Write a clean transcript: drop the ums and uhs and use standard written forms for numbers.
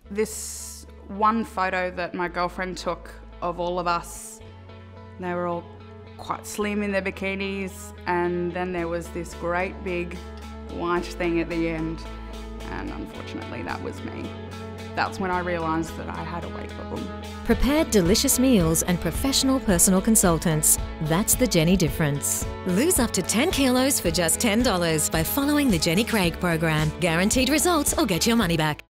This one photo that my girlfriend took of all of us, they were all quite slim in their bikinis, and then there was this great big white thing at the end, and unfortunately that was me. That's when I realised that I had a weight problem. Prepared delicious meals and professional personal consultants. That's the Jenny difference. Lose up to 10 kilos for just $10 by following the Jenny Craig program. Guaranteed results or get your money back.